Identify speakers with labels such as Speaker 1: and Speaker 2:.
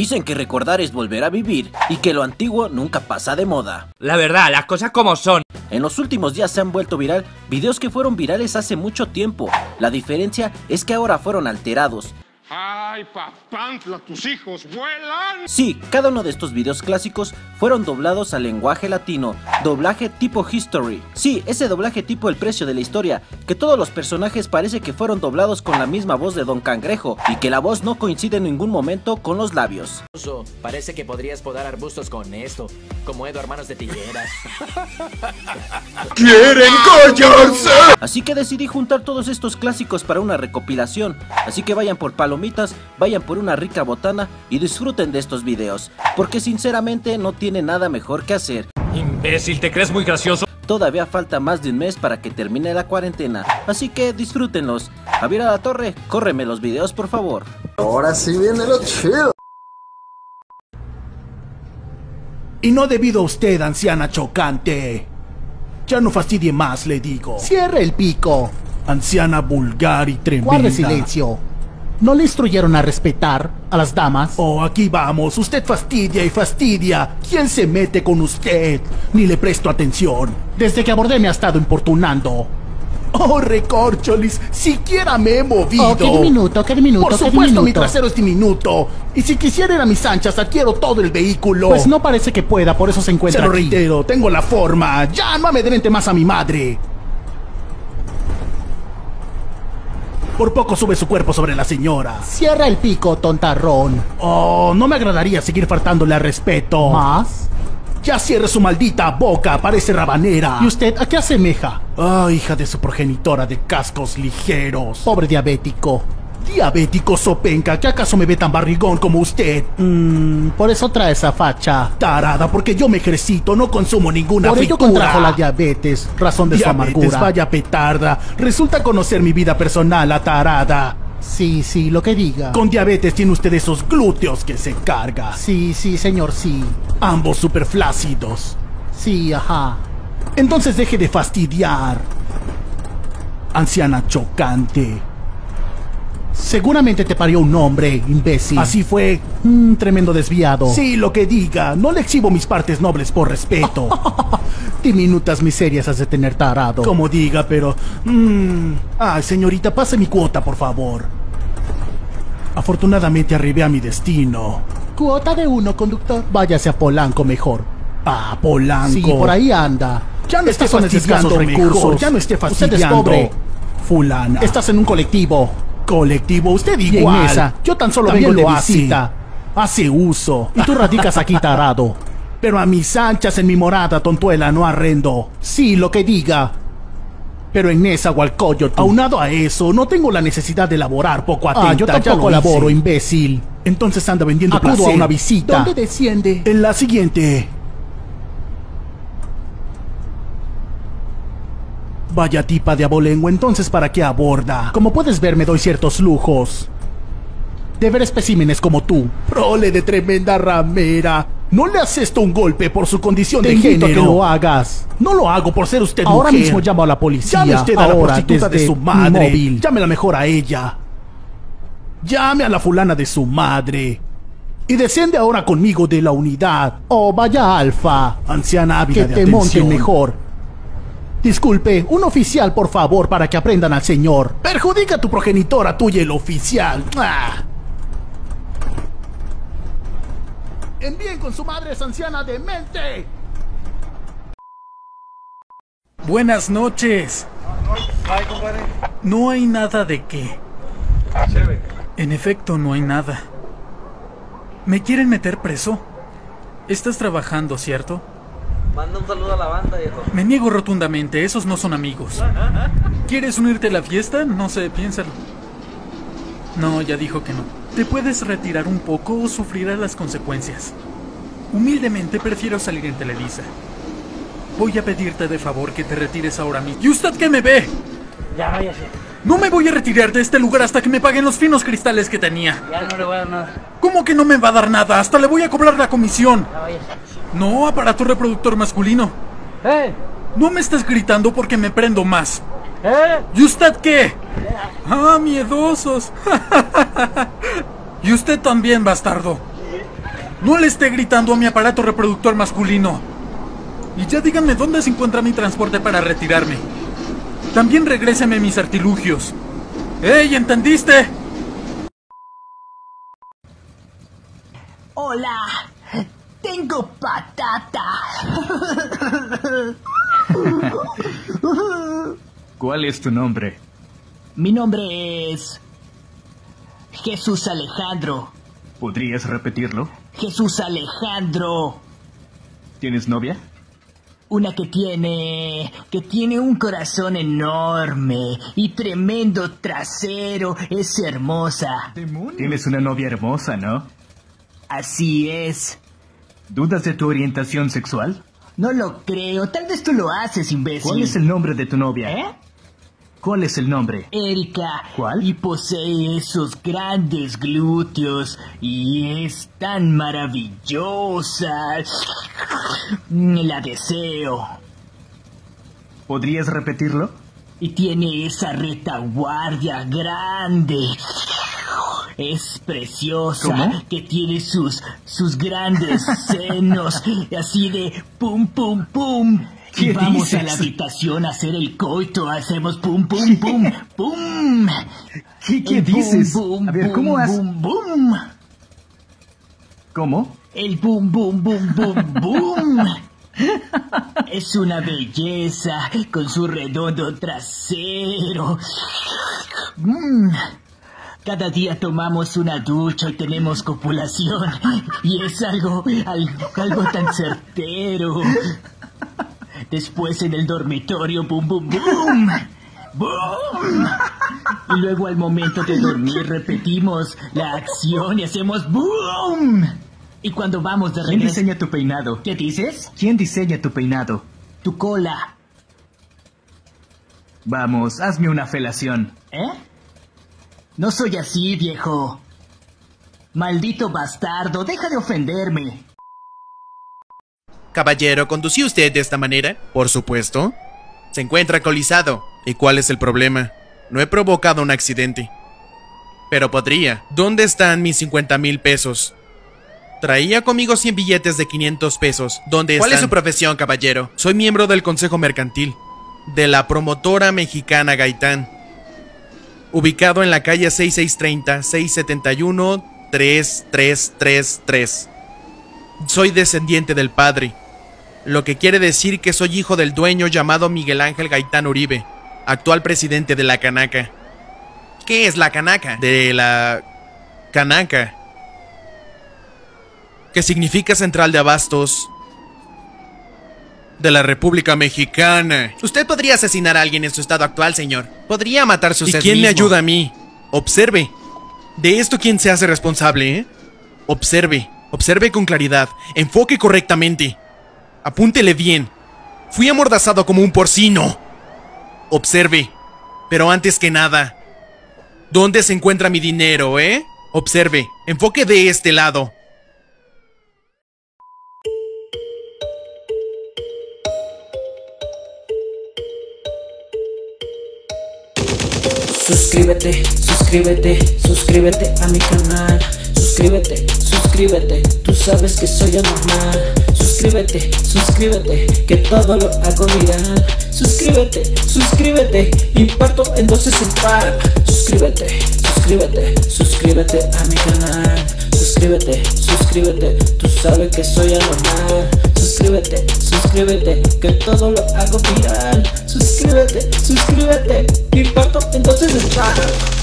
Speaker 1: Dicen que recordar es volver a vivir y que lo antiguo nunca pasa de moda.
Speaker 2: La verdad, las cosas como son.
Speaker 1: En los últimos días se han vuelto viral videos que fueron virales hace mucho tiempo. La diferencia es que ahora fueron alterados.
Speaker 3: ¡Ay, papantla, tus hijos vuelan!
Speaker 1: Sí, cada uno de estos videos clásicos fueron doblados al lenguaje latino, doblaje tipo History. Sí, ese doblaje tipo El Precio de la Historia, que todos los personajes parece que fueron doblados con la misma voz de Don Cangrejo y que la voz no coincide en ningún momento con los labios.
Speaker 4: Parece que podrías podar arbustos con esto, como Edo Hermanos de Tijeras.
Speaker 3: ¡Quieren callarse!
Speaker 1: Así que decidí juntar todos estos clásicos para una recopilación, así que vayan por palomitas, vayan por una rica botana y disfruten de estos videos, porque sinceramente no tiene nada mejor que hacer.
Speaker 2: Imbécil, ¿te crees muy gracioso?
Speaker 1: Todavía falta más de un mes para que termine la cuarentena, así que disfrútenlos. Javier Alatorre, córreme los videos por favor.
Speaker 5: Ahora sí viene lo chido.
Speaker 6: Y no debido a usted, anciana chocante. Ya no fastidie más, le digo.
Speaker 7: Cierre el pico.
Speaker 6: Anciana vulgar y tremenda.
Speaker 7: Guarde silencio. ¿No le instruyeron a respetar a las damas?
Speaker 6: Oh, aquí vamos. Usted fastidia y fastidia. ¿Quién se mete con usted? Ni le presto atención.
Speaker 7: Desde que abordé me ha estado importunando.
Speaker 6: Oh, recorcholis, siquiera me he movido.
Speaker 7: Oh, qué diminuto, qué diminuto.
Speaker 6: Por supuesto, mi trasero es diminuto. Y si quisiera ir a mis anchas, adquiero todo el vehículo.
Speaker 7: Pues no parece que pueda, por eso se encuentra
Speaker 6: Se lo
Speaker 7: aquí.
Speaker 6: reitero, tengo la forma. Ya no amedrente más a mi madre. Por poco sube su cuerpo sobre la señora.
Speaker 7: Cierra el pico, tontarrón.
Speaker 6: Oh, no me agradaría seguir faltándole al respeto.
Speaker 7: ¿Más?
Speaker 6: Ya cierre su maldita boca, parece rabanera.
Speaker 7: ¿Y usted a qué asemeja?
Speaker 6: Oh, hija de su progenitora de cascos ligeros.
Speaker 7: Pobre diabético.
Speaker 6: Diabético sopenca, ¿que acaso me ve tan barrigón como usted?
Speaker 7: Por eso trae esa facha.
Speaker 6: Tarada, porque yo me ejercito, no consumo ninguna
Speaker 7: Por ello
Speaker 6: fritura.
Speaker 7: contrajo la diabetes, razón de su amargura.
Speaker 6: Vaya petarda. Resulta conocer mi vida personal, la tarada.
Speaker 7: Sí, sí, lo que diga.
Speaker 6: Con diabetes tiene usted esos glúteos que se carga.
Speaker 7: Sí, sí, señor, sí.
Speaker 6: Ambos superflácidos.
Speaker 7: Sí, ajá.
Speaker 6: Entonces deje de fastidiar. Anciana chocante.
Speaker 7: Seguramente te parió un hombre, imbécil.
Speaker 6: Así fue.
Speaker 7: Tremendo desviado.
Speaker 6: Sí, lo que diga. No le exhibo mis partes nobles por respeto.
Speaker 7: Diminutas miserias has de tener, tarado.
Speaker 6: Como diga, pero... Ay, señorita, pase mi cuota, por favor. Afortunadamente arribé a mi destino.
Speaker 7: Cuota de 1, conductor. Váyase a Polanco mejor.
Speaker 6: Ah, Polanco.
Speaker 7: Sí, por ahí anda.
Speaker 6: Ya no esté fastidiando recursos. Ya no esté fastidiando.
Speaker 7: Usted es pobre.
Speaker 6: Fulana.
Speaker 7: Estás en un colectivo.
Speaker 6: Colectivo, usted
Speaker 7: Y
Speaker 6: igual.
Speaker 7: en esa,
Speaker 6: yo tan solo
Speaker 7: también
Speaker 6: vengo de
Speaker 7: lo
Speaker 6: visita. Hace uso.
Speaker 7: Y tú radicas aquí, tarado.
Speaker 6: Pero a mis anchas en mi morada, tontuela, no arrendo.
Speaker 7: Sí, lo que diga. Pero en esa Hualcoyotl.
Speaker 6: Aunado a eso, no tengo la necesidad de laborar poco atenta.
Speaker 7: Yo tampoco laboro, imbécil.
Speaker 6: Entonces anda vendiendo
Speaker 7: Acudo
Speaker 6: placer.
Speaker 7: a una visita.
Speaker 6: ¿Dónde desciende? En la siguiente. Vaya tipa de abolengo, entonces ¿para qué aborda?
Speaker 7: Como puedes ver, me doy ciertos lujos de ver especímenes como tú.
Speaker 6: Prole de tremenda ramera. No le haces esto un golpe por su condición
Speaker 7: Te
Speaker 6: de
Speaker 7: invito
Speaker 6: género.
Speaker 7: a que lo hagas.
Speaker 6: No lo hago por ser usted
Speaker 7: Ahora
Speaker 6: mujer.
Speaker 7: mismo llamo a la policía.
Speaker 6: Llame usted a la
Speaker 7: Ahora,
Speaker 6: prostituta de
Speaker 7: desde
Speaker 6: su
Speaker 7: mi
Speaker 6: madre.
Speaker 7: móvil.
Speaker 6: Llámela mejor a ella. Llame a la fulana de su madre. Y desciende ahora conmigo de la unidad.
Speaker 7: Oh, vaya alfa.
Speaker 6: Anciana ávida
Speaker 7: Que
Speaker 6: de
Speaker 7: te
Speaker 6: atención.
Speaker 7: monten mejor. Disculpe, un oficial, por favor, para que aprendan al señor.
Speaker 6: Perjudica a tu progenitora tuya, el oficial. Envíen con su madre esa anciana demente.
Speaker 8: Buenas noches. No hay nada de qué. En efecto, no hay nada. ¿Me quieren meter preso? Estás trabajando, ¿cierto?
Speaker 4: Manda un saludo a la banda, viejo.
Speaker 8: Me niego rotundamente, esos no son amigos. ¿Quieres unirte a la fiesta? No sé, piénsalo. No, ya dijo que no. Te puedes retirar un poco o sufrirás las consecuencias. Humildemente prefiero salir en Televisa. Voy a pedirte de favor que te retires ahora mismo. ¿Y usted qué me ve?
Speaker 4: Ya váyase.
Speaker 8: No me voy a retirar de este lugar hasta que me paguen los finos cristales que tenía.
Speaker 4: Ya no le voy a dar nada.
Speaker 8: ¿Cómo que no me va a dar nada? Hasta le voy a cobrar la comisión.
Speaker 4: Ya váyase.
Speaker 8: No, aparato reproductor masculino. No me estás gritando porque me prendo más. ¿Y usted qué? Ah, miedosos. Y usted también, bastardo. No le esté gritando a mi aparato reproductor masculino. Y ya díganme dónde se encuentra mi transporte para retirarme. También regréseme mis artilugios. ¡Ey! ¿Entendiste?
Speaker 9: Hola, tengo patata.
Speaker 10: ¿Cuál es tu nombre?
Speaker 9: Mi nombre es Jesús Alejandro.
Speaker 10: ¿Podrías repetirlo?
Speaker 9: Jesús Alejandro.
Speaker 10: ¿Tienes novia?
Speaker 9: Una que tiene un corazón enorme y tremendo trasero. Es hermosa.
Speaker 10: Tienes una novia hermosa, ¿no?
Speaker 9: Así es.
Speaker 10: ¿Dudas de tu orientación sexual?
Speaker 9: No lo creo. Tal vez tú lo haces, imbécil.
Speaker 10: ¿Cuál es el nombre de tu novia?
Speaker 9: ¿Eh?
Speaker 10: ¿Cuál es el nombre?
Speaker 9: Erika.
Speaker 10: ¿Cuál?
Speaker 9: Y posee esos grandes glúteos y es tan maravillosa. La deseo.
Speaker 10: ¿Podrías repetirlo?
Speaker 9: Y tiene esa retaguardia grande. Es preciosa.
Speaker 10: ¿Cómo?
Speaker 9: Que tiene sus grandes senos. Así de pum, pum, pum. Y vamos
Speaker 10: dices?
Speaker 9: a la habitación a hacer el coito. Hacemos pum, pum, pum, pum.
Speaker 10: ¿Qué dices? A ver, ¿cómo haces?
Speaker 9: Boom, boom.
Speaker 10: ¿Cómo?
Speaker 9: El boom, boom, boom, boom, boom. Es una belleza con su redondo trasero. Cada día tomamos una ducha y tenemos copulación. Y es algo tan certero. Después en el dormitorio, boom, boom, boom. ¡Boom! Y luego al momento de dormir repetimos la acción y hacemos ¡boom! Y cuando vamos de regreso...
Speaker 10: ¿Quién diseña tu peinado?
Speaker 9: ¿Qué dices?
Speaker 10: ¿Quién diseña tu peinado?
Speaker 9: Tu cola.
Speaker 10: Vamos, hazme una felación.
Speaker 9: ¿Eh? No soy así, viejo. Maldito bastardo, deja de ofenderme.
Speaker 11: Caballero, ¿condució usted de esta manera? Por supuesto. Se encuentra alcoholizado. ¿Y cuál es el problema? No he provocado un accidente. Pero podría. ¿Dónde están mis 50,000 pesos? Traía conmigo 100 billetes de 500 pesos. ¿Dónde están? ¿Cuál es su profesión, caballero? Soy miembro del Consejo Mercantil de la promotora mexicana Gaitán, ubicado en la calle 6630-671-3333. Soy descendiente del padre, lo que quiere decir que soy hijo del dueño llamado Miguel Ángel Gaitán Uribe, actual presidente de la Canaca. ¿Qué es la Canaca? De la Canaca, que significa Central de Abastos de la República Mexicana. Usted podría asesinar a alguien en su estado actual, señor. Podría matarse usted mismo. ¿Y quién me ayuda a mí? Observe. De esto, ¿quién se hace responsable, eh? Observe. Observe con claridad. Enfoque correctamente. Apúntele bien. Fui amordazado como un porcino. Observe. Pero antes que nada, ¿dónde se encuentra mi dinero, eh? Observe. Enfoque de este lado.
Speaker 12: Suscríbete, suscríbete, suscríbete a mi canal. Suscríbete, suscríbete, tú sabes que soy anormal. Suscríbete, suscríbete, que todo lo hago viral. Suscríbete, suscríbete, imparto en dosis en par. Suscríbete, suscríbete, suscríbete a mi canal. Suscríbete, suscríbete, tú sabes que soy anormal. Suscríbete, suscríbete, que todo lo hago viral. Suscríbete, suscríbete, imparto en dosis en par.